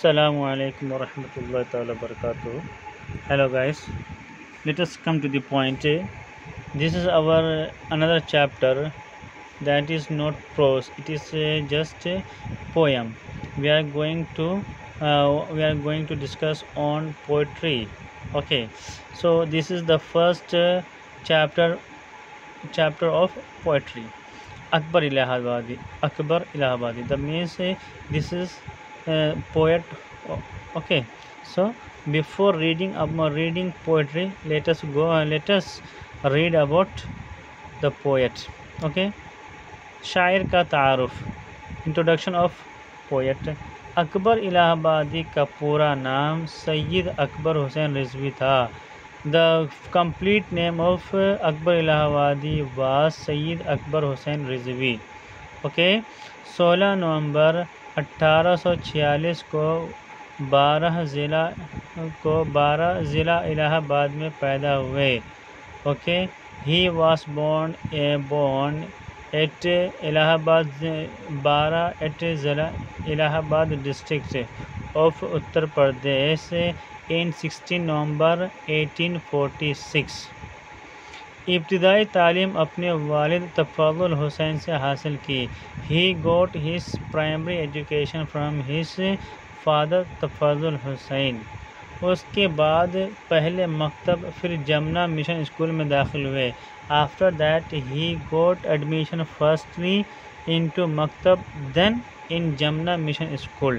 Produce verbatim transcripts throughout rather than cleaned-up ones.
Assalamu alaikum wa rahmatullahi ta'ala barakatuh. Hello guys, let us come to the point. This is our another chapter that is not prose, it is uh, just a poem. We are going to uh, we are going to discuss on poetry. Okay, so this is the first uh, chapter chapter of poetry. Akbar Allahabadi. Akbar Allahabadi. The means uh, this is uh, poet. Okay, so before reading about reading poetry, let us go. Uh, let us read about the poet. Okay, शायर का तारुफ. Introduction of poet. Akbar Allahabadi का पूरा नाम सैयद अकबर हुसैन रिजवी था. The complete name of uh, Akbar Allahabadi was Sayyid Akbar Hussain Rizvi. Okay, सोलह नवंबर अठारह सौ छियालीस को बारह ज़िला को बारह ज़िला इलाहाबाद में पैदा हुए. Okay, he was born a born at Allahabad बारह at ज़िला Allahabad district of Uttar Pradesh in सोलह नवंबर अठारह सौ छियालीस. इब्तिदाई तालीम अपने वालिद तफाजुल हुसैन से हासिल की. He got his primary education from his father Tafazul Hussain. उसके बाद पहले मकतब फिर जमुना मिशन स्कूल में दाखिल हुए. After that he got admission firstly into maktab then in Jamuna mission school.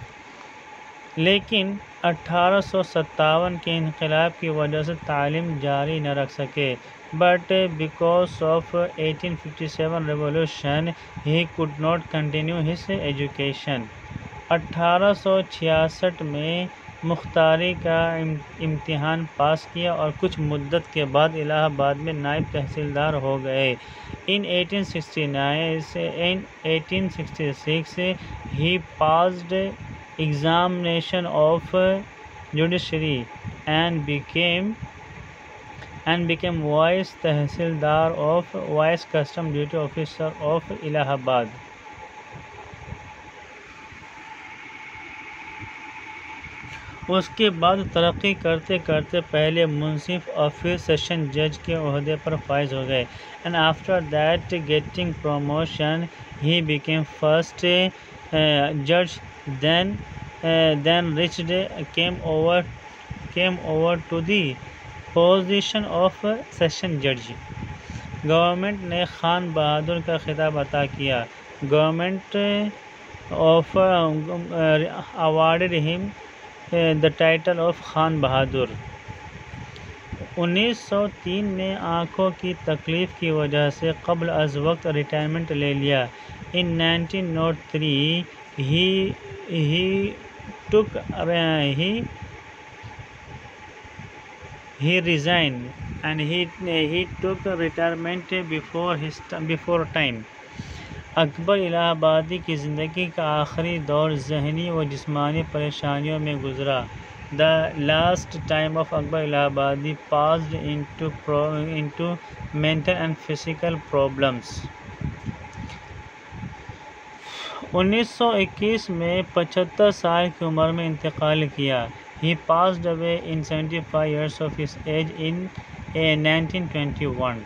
लेकिन अठारह सौ सत्तावन के इनकलाब की वजह से तालीम जारी न रख सके. But because of eighteen fifty seven revolution he could not continue his education. अठारह सौ छियासठ में मुख्तारी का इम्तिहान पास किया और कुछ मुद्दत के बाद इलाहाबाद में नायब तहसीलदार हो गए. इन एटीन सिक्सटी नाइन से in eighteen sixty six he passed examination of uh, judiciary and became and became vice tahsildar of vice custom duty officer of Allahabad. उसके बाद तरक्की करते करते पहले मुंसिफ और फिर सेशन जज के ओहदे पर फाइज हो गए. And after that getting promotion he became first जज. Then, uh, then Richard came over came over to the position of session judge. Government ने खान बहादुर का खिताब अता किया. Government of awarded him the title of Khan Bahadur. उन्नीस सौ तीन में आँखों की तकलीफ़ की वजह से कब्ल अज़ वक्त रिटायरमेंट ले लिया. In nineteen O three he he took uh, he he resigned and he he took retirement before his before time. Akbar Allahabadi की ज़िंदगी का आखिरी दौर ज़हनी व जिस्मानी परेशानियों में गुज़रा. The last time of Akbar Allahabadi passed into pro into mental and physical problems. उन्नीस सौ इक्कीस में पचहत्तर साल की उम्र में इंतकाल किया. He passed away in seventy five years of his age in nineteen twenty one.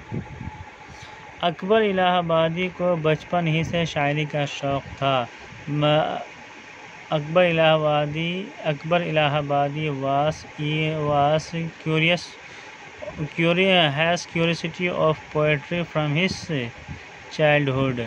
Akbar Allahabadi को बचपन ही से शायरी का शौक़ था. अकबर इलाहाबादी Akbar Allahabadi was was curious curious has curiosity of poetry from his childhood.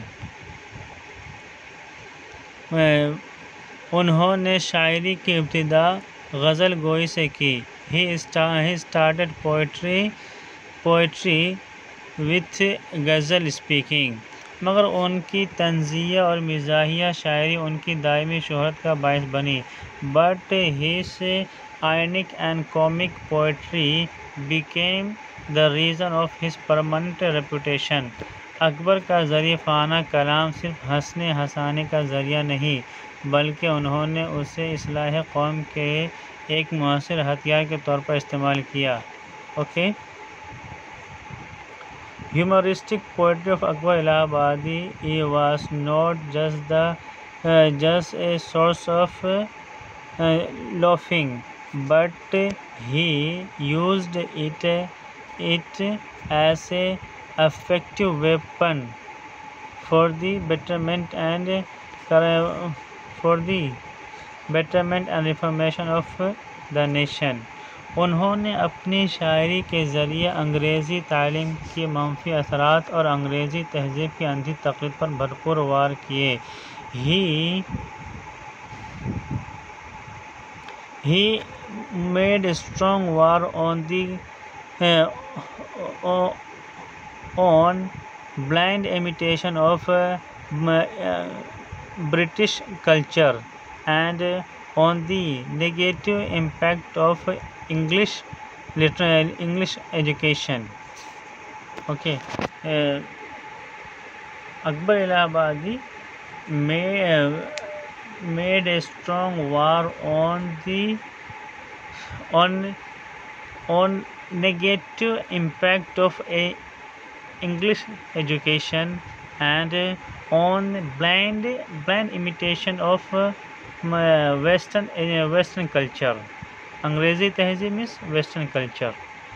उन्होंने शायरी की इब्तिदा गज़ल गोई से की. He started poetry poetry with ghazal speaking. मगर उनकी तंज़िया और मिज़ाहिया शायरी उनकी दायमी शोहरत का बायस बनी. But his ironic and comic poetry became the reason of his permanent reputation. Akbar का ज़रीफ़ाना कलाम सिर्फ हंसने हंसाने का ज़रिया नहीं बल्कि उन्होंने उसे इस्लाह कौम के एक मुअस्सिर हथियार के तौर पर इस्तेमाल किया. Okay, humoristic poetry of Akbar Allahabadi was not just the uh, just a source of uh, uh, laughing, but he used it it as a effective weapon for the betterment and for the betterment and reformation of the nation. उन्होंने अपनी शायरी के ज़रिए अंग्रेज़ी तालीम के मनफी असरात और अंग्रेज़ी तहज़ीब की अंधी तक़लीद पर भरपूर वार किए। ही he made a strong war on the uh, on blind imitation of uh, uh, British culture and uh, on the negative impact of English liter English education. Okay, uh, Akbar Allahabadi made uh, made a strong war on the on on negative impact of a English education and uh, on blind blind imitation of uh, western uh, western culture. अंग्रेज़ी तहज़ीब means western culture.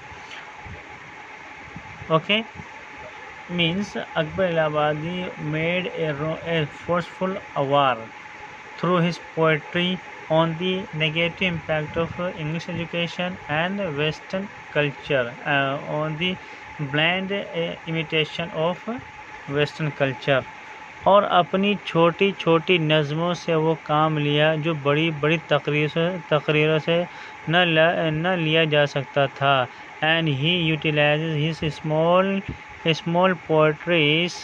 Okay, means Akbar Allahabadi made a, a forceful war through his poetry on the negative impact of uh, English education and western culture, uh, on the blind uh, imitation of uh, western culture. और अपनी छोटी छोटी नज़मों से वो काम लिया जो बड़ी बड़ी तकरीर से तकरीरों से न न लिया जा सकता था. And he utilizes his small small poetries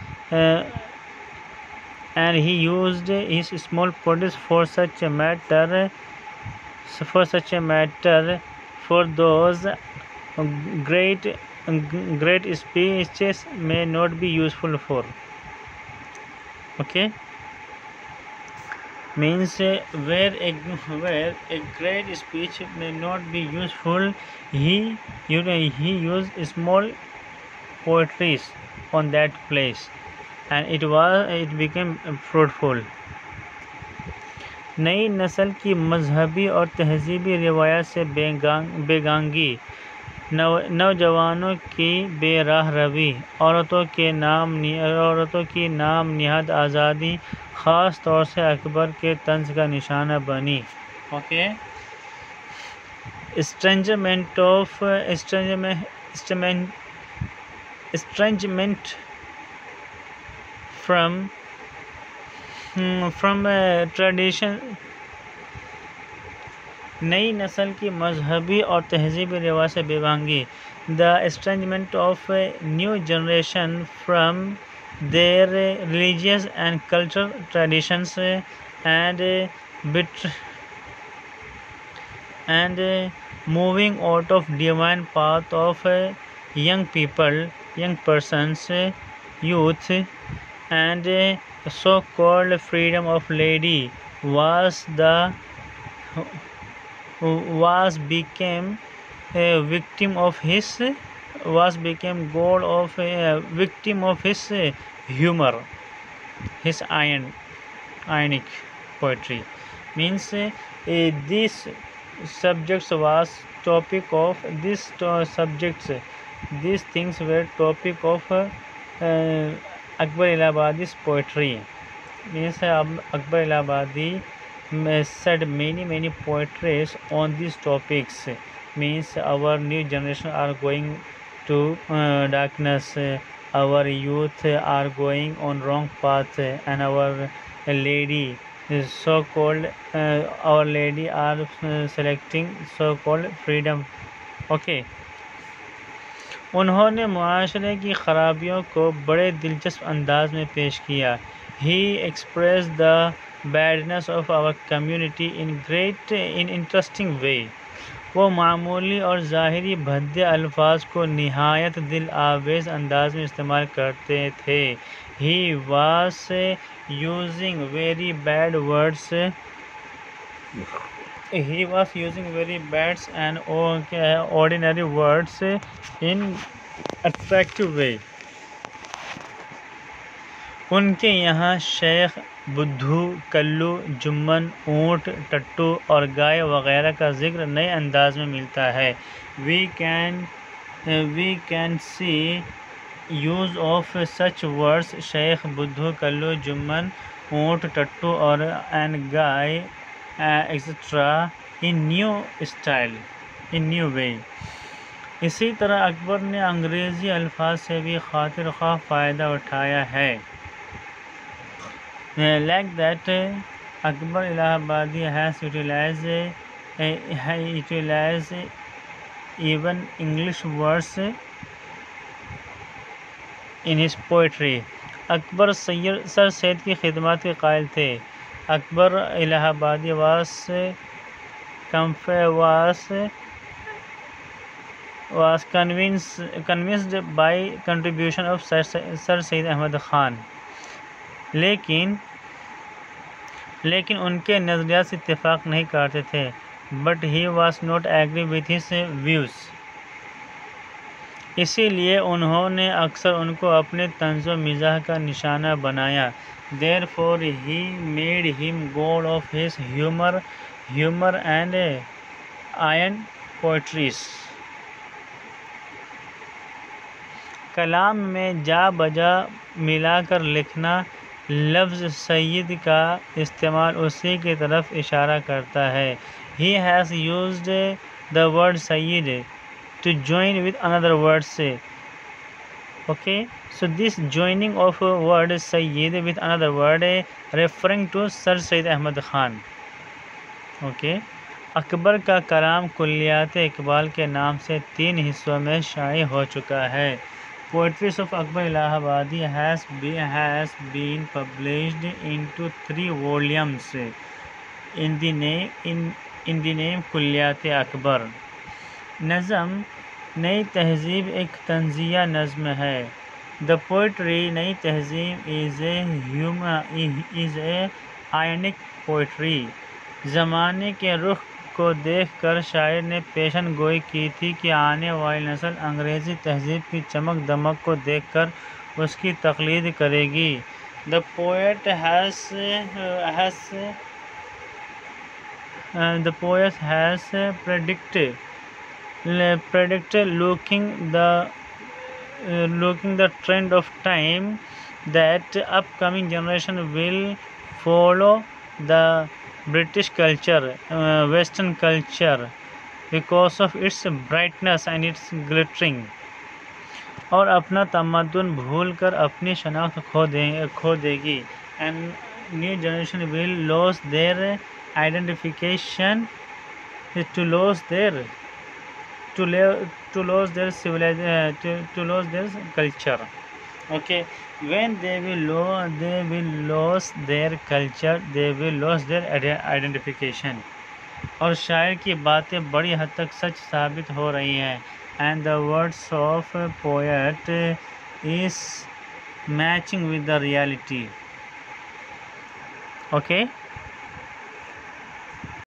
and he used his small poetry for such a matter for such a matter for those great great speeches may not be useful for. Okay, means uh, where a where a great speech may not be useful, he you know he used small poetries on that place and it was it became fruitful. नई नस्ल की मजहबी और तहजीबी रिवायत से बेगांग बेगांगी, नौ नौजवानों की बेराह रवी, औरतों के नाम औरतों की नाम निहाद आज़ादी ख़ास तौर से अकबर के तंज का निशाना बनी. Okay, estrangement of estrangement estrangement from from uh, tradition. नई नस्ल की मजहबी और तहजीबी रिवाज से बेवांगी, the estrangement of new generation from their religious and cultural traditions and bit and moving out of divine path of young people, young persons, youth, and so-called freedom of lady was the was became a victim of his was became goal of a victim of his humor, his iron ironic poetry. Means uh, this subjects was topic of this uh, subjects these things were topic of uh, uh, Akbar Allahabadi's poetry. Means uh, Akbar Allahabadi said many many poetries on these topics. Means our new generation are going to uh, darkness, uh, our youth are going on wrong path, and our lady is so called uh, our lady are uh, selecting so called freedom. Okay, उन्होंने मुआशरे की ख़राबियों को बड़े दिलचस्प अंदाज में पेश किया. He express the badness of our community in great in interesting way. वो मामूली और ज़ाहिरी भद्दे अल्फाज को निहायत दिल आवेज़ अंदाज में इस्तेमाल करते थे. He was using very bad words he was using very bad and ordinary words in attractive way. उनके यहाँ शेख, बुद्धू, कल्लू, जुम्मन, ऊँट, टट्टू और गाय वगैरह का जिक्र नए अंदाज में मिलता है। We can we can see use of such words Sheikh, buddhu, Kallu, Jumman, oont, tattu और and gaay etcetera in new style in new way. इसी तरह अकबर ने अंग्रेज़ी अल्फाज से भी खातिर ख्वाह फ़ायदा उठाया है। Like that Akbar Allahabadi has utilize utilize even English words in his poetry. Akbar Syed sir Syed की खिदमत के कायल थे। अकबर इलाहाबादी वास कम्फे वास was convinced convinced by contribution of sir Syed Ahmad Khan, लेकिन लेकिन उनके नज़रियात से इत्तेफाक नहीं करते थे। But he was not agree with his views, इसीलिए उन्होंने अक्सर उनको अपने तंज़ो मिज़ाह का निशाना बनाया। Therefore he made him god of his humour humour and iron poetries. कलाम में जा बजा मिलाकर लिखना, लफ्ज़ सैयद का इस्तेमाल उसी की तरफ इशारा करता है। He has used the word Syed to join with another word say. Okay, so this joining of a word Sayyid with another word referring to Sir Sayyid Ahmad Khan. Okay, Akbar का कलाम कुल्लियात इकबाल के नाम से तीन हिस्सों में शाये हो चुका है। Poetries of Akbar Allahabadi has been has been published into three volumes in the name in in the name कुल्लियात Akbar. नज़म नई तहज़ीब एक तंज़िया नज़्म है। The poetry Nai Tehzeeb is a humour is a ironic poetry. ज़माने के रुख को देखकर शायर ने पेशन गोई की थी कि आने वाली नस्ल अंग्रेज़ी तहज़ीब की चमक दमक को देखकर उसकी तक़लीद करेगी। The poet has has the poet has predicted predicted looking the uh, looking the trend of time that upcoming generation will follow the British culture, uh, Western culture, because of its brightness and its glittering, और अपना तमद्दुन भूल कर अपनी शनाख्त खो दे खो देगी। and new generation will lose their identification to lose their to, le- to lose their civilization, uh, to, to lose their culture. Okay, when they will lose they will lose their culture, they will lose their identification. और शायर की बातें बड़ी हद तक सच साबित हो रही हैं। and the words of a poet is matching with the reality. Okay.